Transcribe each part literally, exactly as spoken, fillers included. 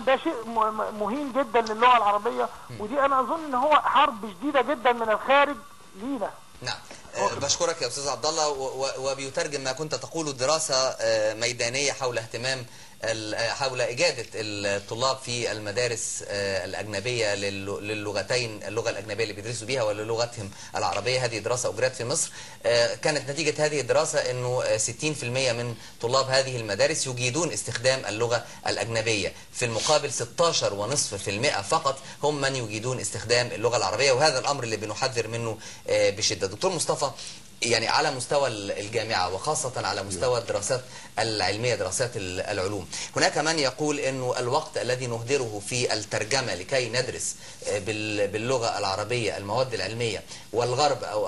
ده شيء مهين جدا للغه العربيه، ودي انا اظن ان هو حرب شديده جدا من الخارج لينا. نعم. بشكرك يا استاذ عبد الله، وبيترجم ما كنت تقوله دراسه ميدانيه حول اهتمام حول إجادة الطلاب في المدارس الأجنبية للغتين، اللغة الأجنبية اللي بيدرسوا بيها وللغتهم العربية. هذه دراسة أجرت في مصر. كانت نتيجة هذه الدراسة أنه ستين بالمئة من طلاب هذه المدارس يجيدون استخدام اللغة الأجنبية، في المقابل ستة عشر فاصلة خمسة بالمئة فقط هم من يجيدون استخدام اللغة العربية، وهذا الأمر اللي بنحذر منه بشدة. دكتور مصطفى، يعني على مستوى الجامعة وخاصة على مستوى الدراسات العلمية، دراسات العلوم، هناك من يقول أنه الوقت الذي نهدره في الترجمة لكي ندرس باللغة العربية المواد العلمية، والغرب أو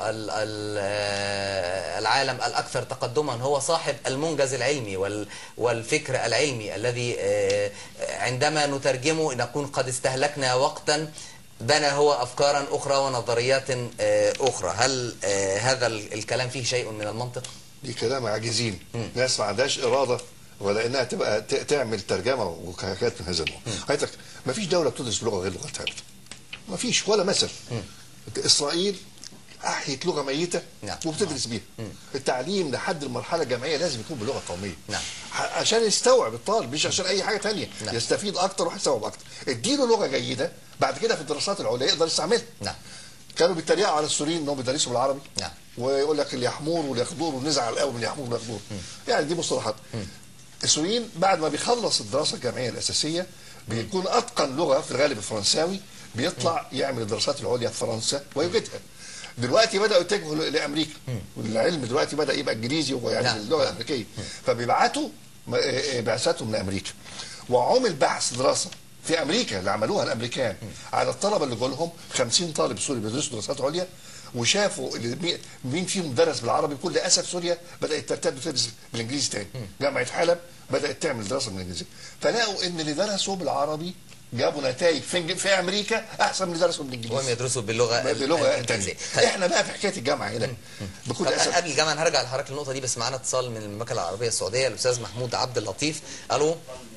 العالم الأكثر تقدما هو صاحب المنجز العلمي والفكر العلمي الذي عندما نترجمه نكون قد استهلكنا وقتا بنى هو أفكارا أخرى ونظريات أخرى. هل هذا الكلام فيه شيء من المنطق؟ دي كلام عاجزين، ناس ما عندهاش إرادة ولا إنها تبقى تعمل ترجمة وحاجات من هذا النوع. حضرتك ما فيش دولة بتدرس بلغة غير لغتها، ما فيش ولا مثل. إسرائيل أحيت لغة ميتة نعم. وبتدرس بيها. التعليم لحد المرحلة الجامعية لازم يكون بلغة قومية نعم. عشان يستوعب الطالب، مش عشان أي حاجة تانية نعم. يستفيد أكتر ويستوعب أكتر. اديله لغة جيدة، بعد كده في الدراسات العليا يقدر يستعملها نعم. كانوا بيتريقوا على السوريين انهم بيدرسوا بالعربي نعم. ويقول لك اليحمور واليخضور ونزعل قوي من اليحمور واليخضور، يعني دي مصطلحات. السوريين بعد ما بيخلص الدراسة الجامعية الأساسية بيكون أتقن لغة في الغالب الفرنساوي، بيطلع يعمل الدراسات العليا في فرنسا ويوجدها. دلوقتي بدأوا يتجهوا لأمريكا، والعلم دلوقتي بدأ يبقى إنجليزي ويعني نعم. اللغة الأمريكية، فبيبعتوا بعثاتهم لأمريكا، وعمل بحث دراسة في امريكا اللي عملوها الامريكان على الطلبه اللي جولهم خمسين طالب سوري بيدرسوا دراسات عليا، وشافوا مين فيهم درس بالعربي. بكل اسف سوريا بدات ترتد وتدرس بالانجليزي تاني. جامعه حلب بدات تعمل دراسه بالانجليزي، فلقوا ان اللي درسوا بالعربي جابوا نتائج في, في امريكا احسن من اللي درسوا بالانجليزي، وهم يدرسوا باللغه باللغه الثانيه. احنا بقى في حكايه الجامعه هنا بكل اسف. قبل الجامعه هنرجع لحضرتك النقطه دي، بس معانا اتصال من المملكه العربيه السعوديه الاستاذ محمود عبد اللطيف. الو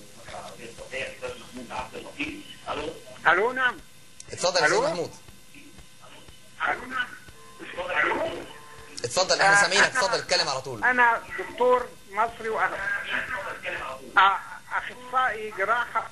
الو نعم. اتفضل يا استاذ محمود. اتفضل احنا سامعينك، اتفضل اتكلم على طول. انا دكتور مصري واخصائي جراحه،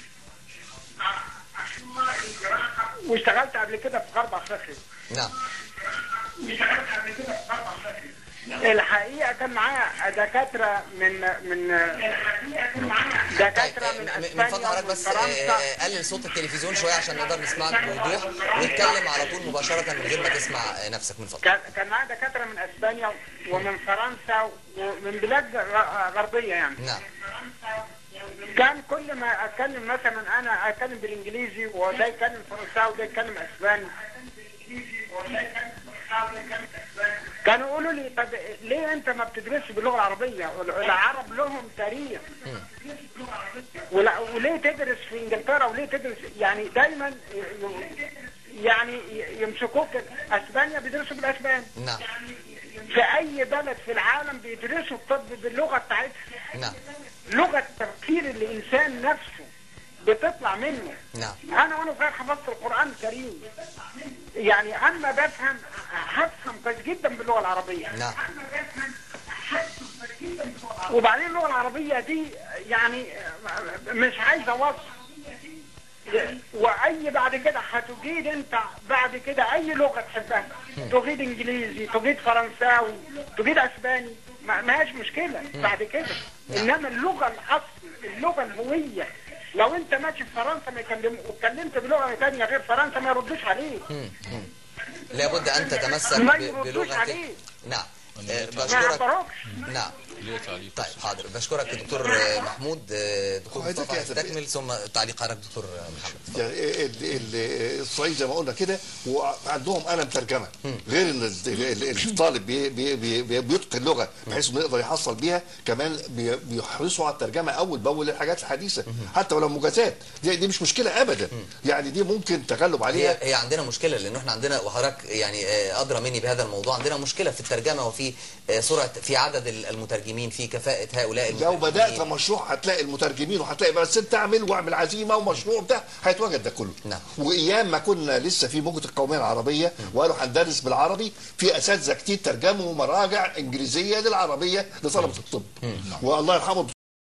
واشتغلت قبل كده في غرب افريقيا. نعم. اشتغلت قبل كده في غرب افريقيا. الحقيقه كان معايا دكاتره من من دكاتره من اسبانيا من فضل حضرتك بس قلل صوت التلفزيون شويه عشان نقدر نسمعك بوضوح، واتكلم على طول مباشره من غير ما تسمع نفسك من فضلك. كان معايا دكاتره من اسبانيا ومن فرنسا ومن بلاد غربيه يعني. نعم. كان كل ما اتكلم مثلا انا اتكلم بالانجليزي وده يتكلم فرنساوي وده يتكلم اسباني، كانوا يقولوا لي طب ليه انت ما بتدرسش باللغه العربيه؟ العرب لهم تاريخ، وليه تدرس في انجلترا وليه تدرس؟ يعني دايما يعني يمسكوك. اسبانيا بيدرسوا بالاسباني نعم. في اي بلد في العالم بيدرسوا الطب باللغه بتاعتها نعم. لغه تفكير الانسان نفسه بتطلع منه. نعم. انا وانا صغير حفظت القران الكريم، يعني اما بفهم هفهم كويس جدا باللغه العربيه. نعم. وبعدين اللغه العربيه دي يعني مش عايزه وصف، واي بعد كده هتجيد انت بعد كده اي لغه تحبها، تجيد انجليزي، تجيد فرنساوي، تجيد اسباني، ما هيش مشكله بعد كده. انما اللغه الاصل، اللغه الهويه، لو انت ماشي في فرنسا ما يكلم واتكلمت بلغه ثانيه غير فرنسا ما يردوش عليك. لابد ان تتمسك بلغتك. نعم. بشكرك. نعم. طيب حاضر، بشكرك دكتور محمود. دكتور مصطفى تكمل ثم تعليق حضرتك دكتور محمد. يعني الصعيد زي ما قلنا كده وعندهم قلم ترجمه، غير ان الطالب بيتقن اللغه بحيث انه يقدر يحصل بيها، كمان بيحرصوا على الترجمه اول باول للحاجات الحديثه حتى ولو مجازات. دي, دي مش مشكله ابدا، يعني دي ممكن تغلب عليها. هي, هي عندنا مشكله لان احنا عندنا، وحضرتك يعني ادرى مني بهذا الموضوع، عندنا مشكله في الترجمه وفي سرعه في عدد المترجمين المترجمين، في كفاءة هؤلاء لو المترجمين. بدات مشروع هتلاقي المترجمين وهتلاقي، بس انت اعمل واعمل عزيمه ومشروع بتاع هيتواجد ده كله. نعم. وايام ما كنا لسه في موجه القوميه العربيه وقالوا هندرس بالعربي، في اساتذه كتير ترجموا مراجع انجليزيه للعربيه لطلبه الطب. والله يرحمه